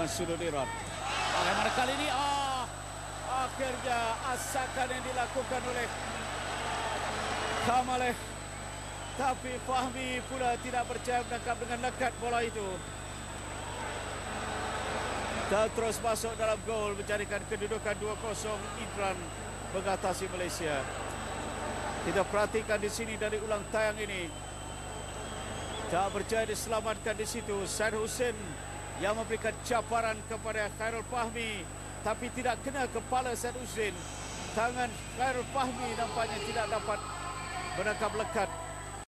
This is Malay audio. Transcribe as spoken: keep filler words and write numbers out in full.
dengan sudut Iran. Bagaimana kali ini? Ah, akhirnya asakan yang dilakukan oleh Kamaleh. Tapi Fahmi pula tidak percaya menangkap dengan lekat bola itu. Dan terus masuk dalam gol menjadikan kedudukan dua kosong. Iran mengatasi Malaysia. Kita perhatikan di sini dari ulang tayang ini. Tak berjaya diselamatkan di situ. Syed Hussein yang memberikan caparan kepada Khairul Fahmi, tapi tidak kena kepala Syed Hussein. Tangan Khairul Fahmi nampaknya tidak dapat menangkap lekat